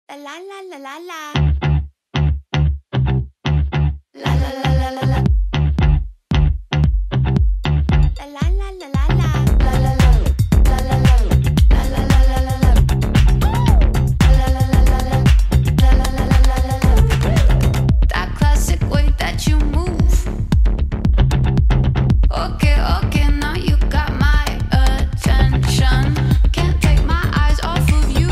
La la la la la la. La la la la la la. La la la la la la. La la la. La la la. La la la la la la. La la la la la. La la la la la la. That classic way that you move. Okay, okay, now you got my attention. Can't take my eyes off of you.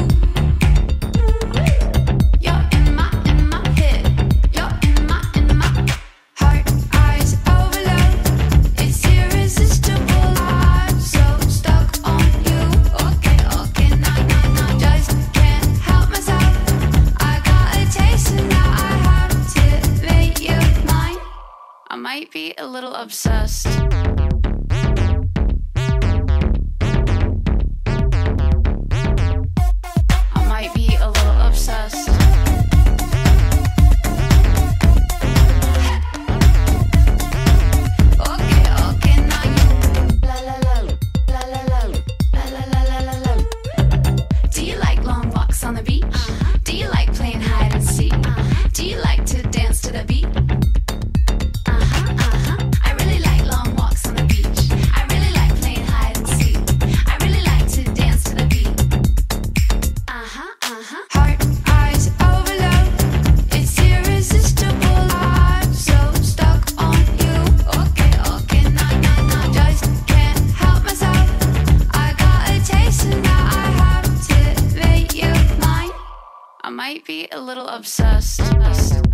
You're in my head. You're in my heart. Eyes overload. It's irresistible. I'm so stuck on you. Okay, okay, now, just can't help myself. I got a taste and now I have to make you mine. I might be a little obsessed. I might be a little obsessed. Okay, okay, now you. La la la, la la la, la la la la la la. Do you like long walks on the beach? Do you like playing hide and seek? Do you like to dance to the beat? I really like long walks on the beach. I really like playing hide and seek. I really like to dance to the beat. Heart, eyes overload. It's irresistible. I'm so stuck on you. Okay, okay, now, just can't help myself. I got a taste and now I have to make you mine. I might be a little obsessed.